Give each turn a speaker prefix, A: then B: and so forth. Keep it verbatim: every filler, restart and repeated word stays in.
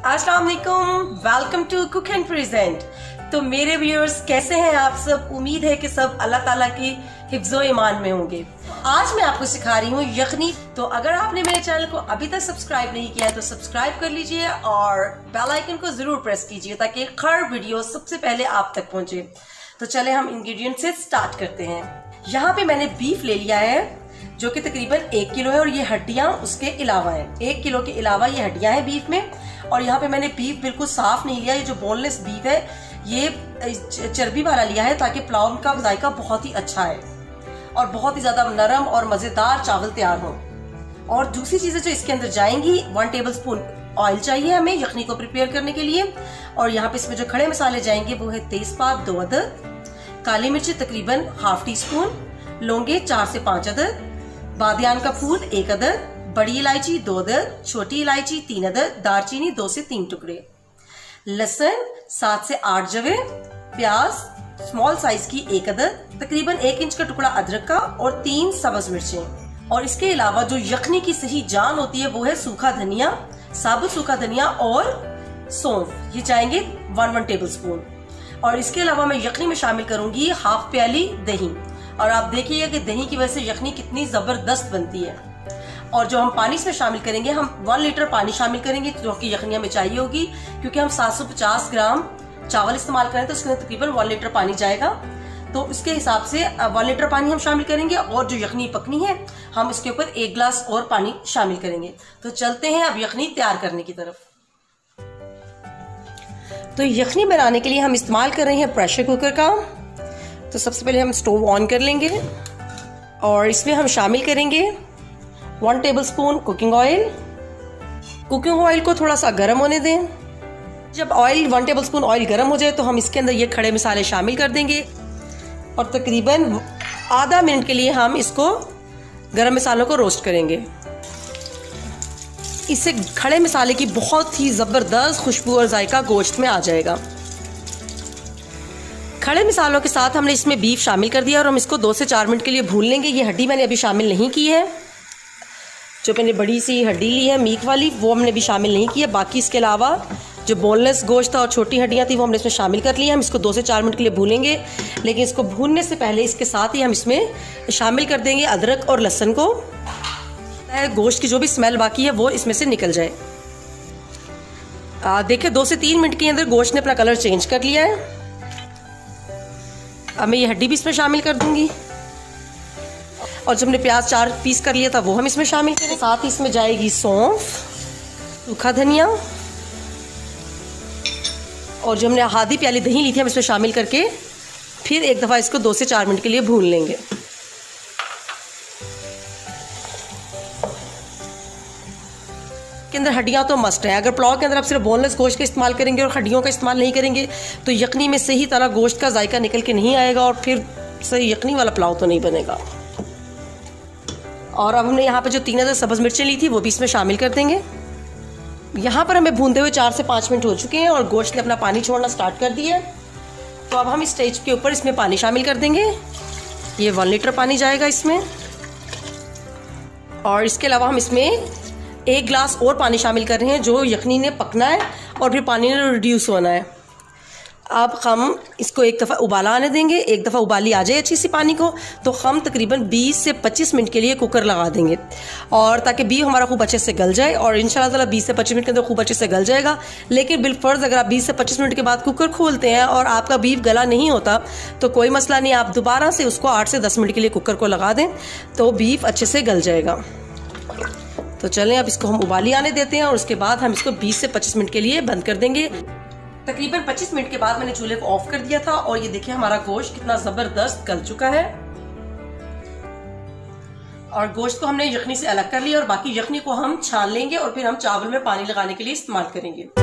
A: अस्सलाम वालेकुम, welcome to cook and present. तो मेरे व्यूअर्स कैसे हैं आप सब? उम्मीद है कि सब अल्लाह ताला की हिफ्ज़ो ईमान में होंगे। आज मैं आपको सिखा रही हूँ यखनी। तो अगर आपने मेरे चैनल को अभी तक सब्सक्राइब नहीं किया है तो सब्सक्राइब कर लीजिए और बेल आइकन को जरूर प्रेस कीजिए ताकि हर वीडियो सबसे पहले आप तक पहुंचे। तो चले हम इंग्रेडिएंट से स्टार्ट करते हैं। यहाँ पे मैंने बीफ ले लिया है जो कि तकरीबन एक किलो है और ये हड्डियां उसके अलावा है। एक किलो के अलावा ये हड्डियां हैं बीफ में। और यहाँ पे मैंने बीफ बिल्कुल साफ नहीं लिया, ये जो बोनलेस बीफ है ये चर्बी वाला लिया है ताकि पुलाव का जायका बहुत ही अच्छा है और बहुत ही ज्यादा नरम और मजेदार चावल तैयार हो। और दूसरी चीजें जो इसके अंदर जाएंगी, वन टेबल स्पून ऑयल चाहिए हमें यखनी को प्रिपेयर करने के लिए। और यहाँ पे इसमें जो खड़े मसाले जाएंगे वो है तेजपात दो अदद, काली मिर्ची तकरीबन हाफ टी स्पून, लौंगे चार से पांच अदद, बादियान का फूल एक अदद, बड़ी इलायची दो अदद, छोटी इलायची तीन अदद, दालचीनी दो से तीन टुकड़े, लहसुन सात से आठ जवे, प्याज स्मॉल साइज की एक अदद, तकरीबन एक इंच का टुकड़ा अदरक का और तीन सब्ज मिर्चें। और इसके अलावा जो यखनी की सही जान होती है वो है सूखा धनिया, साबुत सूखा धनिया और सौंफ, ये जाएंगे वन वन टेबल स्पून। और इसके अलावा मैं यखनी में शामिल करूंगी हाफ प्याली दही। और आप देखिएगा कि दही की वजह से यखनी कितनी जबरदस्त बनती है। और जो हम पानी इसमें शामिल करेंगे, हम वन लीटर पानी शामिल करेंगे जो कि यखनी हमें चाहिए होगी, क्योंकि हम सात सौ पचास ग्राम चावल इस्तेमाल करें तो इसके अंदर तकरीबन वन लीटर पानी जाएगा। तो इसके हिसाब से वन लीटर पानी हम शामिल करेंगे और जो यखनी पकनी है हम इसके ऊपर एक गिलास और पानी शामिल करेंगे। तो चलते हैं अब यखनी तैयार करने की तरफ। तो यखनी बनाने के लिए हम इस्तेमाल कर रहे हैं प्रेशर कुकर का। तो सबसे पहले हम स्टोव ऑन कर लेंगे और इसमें हम शामिल करेंगे one tablespoon cooking oil. Cooking oil को थोड़ा सा गर्म होने दें। जब oil one tablespoon oil गर्म हो जाए तो हम इसके अंदर ये खड़े मसाले शामिल कर देंगे और तकरीबन आधा मिनट के लिए हम इसको गरम मसालों को रोस्ट करेंगे। इससे खड़े मसाले की बहुत ही जबरदस्त खुशबू और जायका गोश्त में आ जाएगा। खड़े मसालों के साथ हमने इसमें बीफ शामिल कर दिया और हम इसको दो से चार मिनट के लिए भून लेंगे। ये हड्डी मैंने अभी शामिल नहीं की है, जो मैंने बड़ी सी हड्डी ली है मीट वाली वो हमने भी शामिल नहीं की है। बाकी इसके अलावा जो बोनलेस गोश्त था और छोटी हड्डियाँ थी वो हमने इसमें शामिल कर लिया। हम इसको दो से चार मिनट के लिए भूनेंगे, लेकिन इसको भूनने से पहले इसके साथ ही हम इसमें शामिल कर देंगे अदरक और लहसुन को। गोश्त की जो भी स्मेल बाकी है वो इसमें से निकल जाए। देखिए दो से तीन मिनट के अंदर गोश्त ने अपना कलर चेंज कर लिया है। अब मैं ये हड्डी भी इसमें शामिल कर दूंगी और जो हमने प्याज चार पीस कर लिया था वो हम इसमें शामिल करें। साथ ही इसमें जाएगी सौंफ, सूखा धनिया और जो हमने आधी प्याली दही ली थी हम इसमें शामिल करके फिर एक दफ़ा इसको दो से चार मिनट के लिए भून लेंगे। के अंदर हड्डियां तो मस्ट है। अगर पुलाव के अंदर आप सिर्फ बोनलेस गोश्त का इस्तेमाल करेंगे और हड्डियों का इस्तेमाल नहीं करेंगे तो यखनी में सही तरह गोश्त का जायका निकल के नहीं आएगा और फिर सही यखनी वाला पुलाव तो नहीं बनेगा। और अब हमने यहाँ पे जो तीन अदद सब्ज मिर्चें ली थी वो भी इसमें शामिल कर देंगे। यहाँ पर हमें भूनते हुए चार से पाँच मिनट हो चुके हैं और गोश्त ने अपना पानी छोड़ना स्टार्ट कर दिया है। तो अब हम इस स्टेज के ऊपर इसमें पानी शामिल कर देंगे। ये वन लीटर पानी जाएगा इसमें। और इसके अलावा हम इसमें एक गिलास और पानी शामिल कर रहे हैं जो यखनी ने पकना है और फिर पानी ने रिड्यूस होना है। अब हम इसको एक दफ़ा उबाला आने देंगे। एक दफ़ा उबाली आ जाए अच्छी सी पानी को तो हम तकरीबन बीस से पच्चीस मिनट के लिए कुकर लगा देंगे और ताकि बीफ हमारा खूब अच्छे से गल जाए। और इंशाल्लाह ताला बीस से पच्चीस मिनट के अंदर खूब अच्छे से गल जाएगा। लेकिन बिलफर्ज अगर आप बीस से पच्चीस मिनट के बाद कुकर खोलते हैं और आपका बीफ गला नहीं होता तो कोई मसला नहीं, आप दोबारा से उसको आठ से दस मिनट के लिए कुकर को लगा दें तो बीफ अच्छे से गल जाएगा। तो चलें अब इसको हम उबाली आने देते हैं और उसके बाद हम इसको बीस से पच्चीस मिनट के लिए बंद कर देंगे। तकरीबन पच्चीस मिनट के बाद मैंने चूल्हे को ऑफ कर दिया था और ये देखिए हमारा गोश्त कितना जबरदस्त गल चुका है। और गोश्त को हमने यखनी से अलग कर लिया और बाकी यखनी को हम छान लेंगे और फिर हम चावल में पानी लगाने के लिए इस्तेमाल करेंगे।